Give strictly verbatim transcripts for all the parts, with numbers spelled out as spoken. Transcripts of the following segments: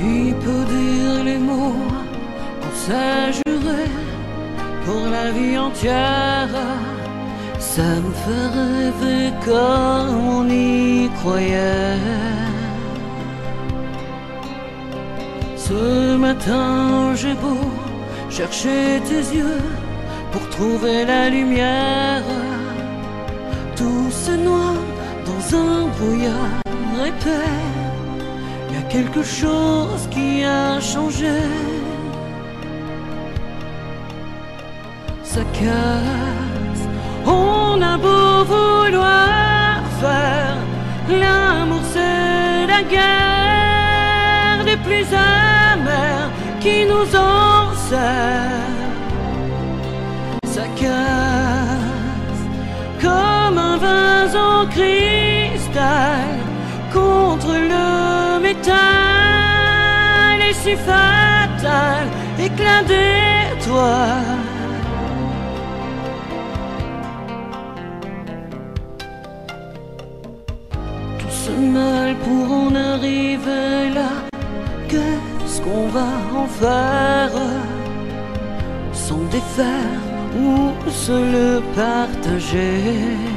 Il peut dire les mots pour s'injurer pour la vie entière. Ça me fait rêver comme on y croyait. Ce matin j'ai beau chercher tes yeux pour trouver la lumière, tout se noie dans un brouillard épais. Y a quelque chose qui a changé. Ça casse. On a beau vouloir faire l'amour, c'est la guerre des plus amers qui nous enserre. Ça casse comme un vase en cristal contre le métal, et si fatal, éclat d'étoiles. Tout ce mal pour en arriver là, qu'est-ce qu'on va en faire? S'en défaire ou se le partager?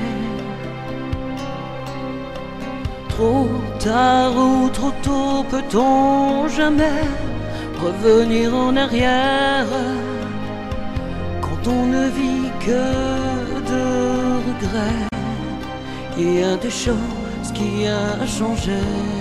Trop tard ou trop tôt, peut-on jamais revenir en arrière quand on ne vit que de regrets? Il y a des choses qui a changé.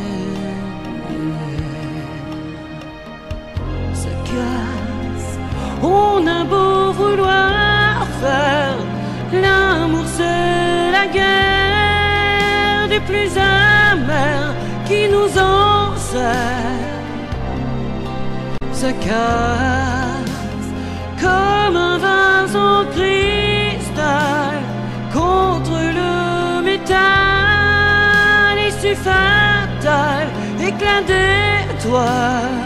Ça casse. On a beau vouloir faire l'amour, c'est la guerre des plus amers qui nous enserre. Ça casse comme un vase en cristal contre le métal, et si fatal, éclat d'étoiles.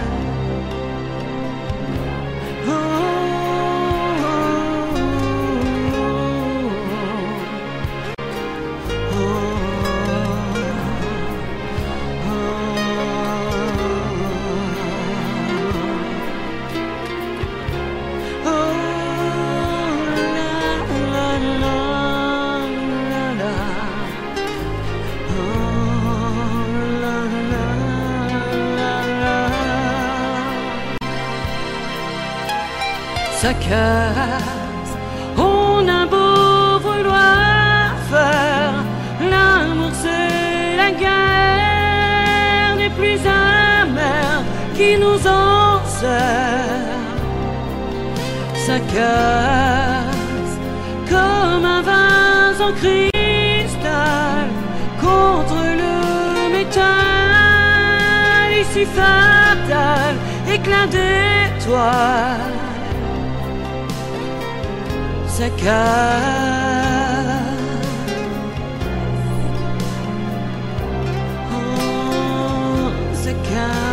Ça casse. On a beau vouloir faire l'amour, c'est la guerre des plus amers qui nous enserre. Ça casse comme un vase en cristal contre le métal, et si fatal, éclat d'étoiles. Ça casse. Oh, ça casse.